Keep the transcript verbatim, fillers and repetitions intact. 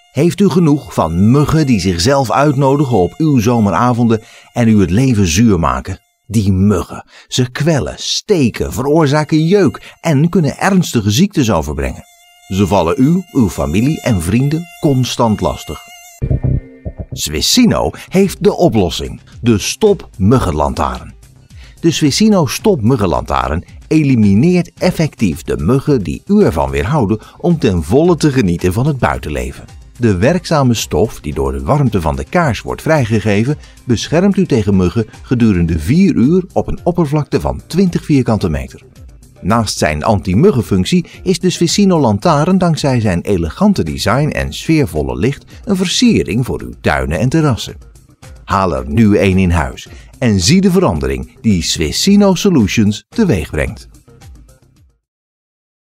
Heeft u genoeg van muggen die zichzelf uitnodigen op uw zomeravonden en u het leven zuur maken? Die muggen, ze kwellen, steken, veroorzaken jeuk en kunnen ernstige ziektes overbrengen. Ze vallen u, uw familie en vrienden constant lastig. Swissino heeft de oplossing, de Stop Muggenlantaarn. De Swissino Stop Muggenlantaarn elimineert effectief de muggen die u ervan weerhouden om ten volle te genieten van het buitenleven. De werkzame stof die door de warmte van de kaars wordt vrijgegeven beschermt u tegen muggen gedurende vier uur op een oppervlakte van twintig vierkante meter. Naast zijn anti-muggenfunctie is de Swissino lantaarn dankzij zijn elegante design en sfeervolle licht een versiering voor uw tuinen en terrassen. Haal er nu een in huis en zie de verandering die Swissino Solutions teweeg brengt.